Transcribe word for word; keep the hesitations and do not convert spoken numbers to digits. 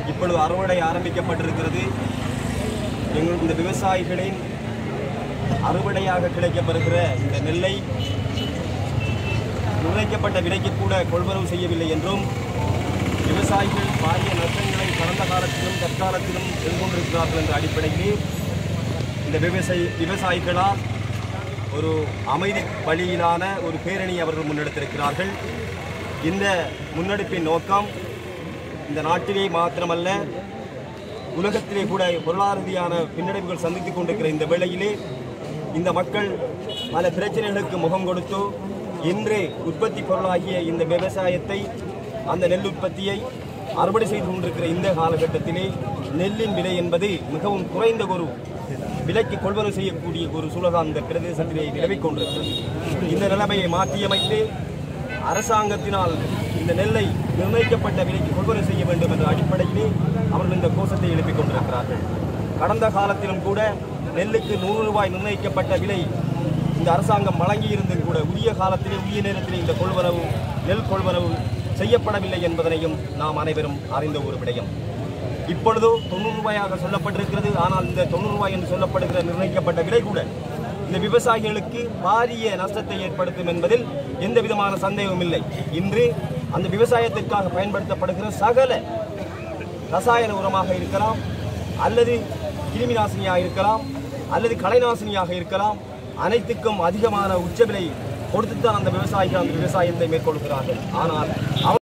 இப்பொழுது அறுவடை ஆரம்பிக்கப்பட்டிருக்கிறது. இந்த விவசாயிகளின் அறுவடையாக கிடைக்கப்பெறுகிற இந்த நெல்லை நிர்ணயிக்கப்பட்ட விலைக்கு கூட கொள்வனவு செய்யவில்லை என்றும் விவசாயிகள் பாரிய நஷ்டங்களை கடந்த காலத்திலும் தற்காலத்திலும் எதிர்கொண்டிருக்கிறார்கள் என்ற அடிப்படையிலே இந்த விவசாயி விவசாயிகளால் ஒரு அமைதி வழியிலான ஒரு பேரணி அவர்கள் முன்னெடுத்திருக்கிறார்கள். இந்த முன்னெடுப்பின் நோக்கம் இந்த நாட்டிலே மாத்திரமல்ல, உலகத்திலே கூட பொருளாதார ரீதியான பின்னடைவுகள் சந்தித்துக் கொண்டிருக்கிற இந்த வேளையிலே இந்த மக்கள் பல பிரச்சனைகளுக்கு முகம் கொடுத்து இன்று உற்பத்தி பொருளாகிய இந்த விவசாயத்தை, அந்த நெல் உற்பத்தியை அறுவடை செய்து கொண்டிருக்கிற இந்த காலகட்டத்திலே நெல்லின் விலை என்பது மிகவும் குறைந்த ஒரு விலைக்கு கொள்வனவு செய்யக்கூடிய ஒரு சூழல் அந்த பிரதேசத்திலே நிலவிக் கொண்டிருக்கிறது. இந்த நிலைமையை மாற்றியமைத்து அரசாங்கத்தினால் இந்த நெல்லை நிர்ணயிக்கப்பட்ட விலைக்கு கொள்வனவு செய்ய வேண்டும் என்ற அடிப்படையிலே அவர்கள் இந்த கோஷத்தை எழுப்பிக் கொண்டிருக்கிறார்கள். கடந்த காலத்திலும் கூட நெல்லுக்கு நூறு ரூபாய் நிர்ணயிக்கப்பட்ட விலை இந்த அரசாங்கம் வழங்கியிருந்தும் கூட உரிய காலத்திலே உரிய நேரத்திலே இந்த கொள்வனவு நெல் கொள்வனவு செய்யப்படவில்லை என்பதனையும் நாம் அனைவரும் அறிந்த ஒரு விடயம். இப்பொழுது தொண்ணூறு ரூபாயாக சொல்லப்பட்டிருக்கிறது. ஆனால் இந்த தொண்ணூறு ரூபாய் என்று சொல்லப்படுகிற நிர்ணயிக்கப்பட்ட விலை கூட இந்த விவசாயிகளுக்கு பாரிய நஷ்டத்தை ஏற்படுத்தும் என்பதில் எந்த விதமான சந்தேகமும் இல்லை. இன்று அந்த விவசாயத்திற்காக பயன்படுத்தப்படுகிற சகல ரசாயன உரமாக இருக்கலாம், அல்லது கிருமி நாசினியாக இருக்கலாம், அல்லது களைநாசினியாக இருக்கலாம், அனைத்துக்கும் அதிகமான உச்ச விலை கொடுத்துத்தான் அந்த விவசாயிகள் அந்த விவசாயத்தை மேற்கொள்கிறார்கள். ஆனால்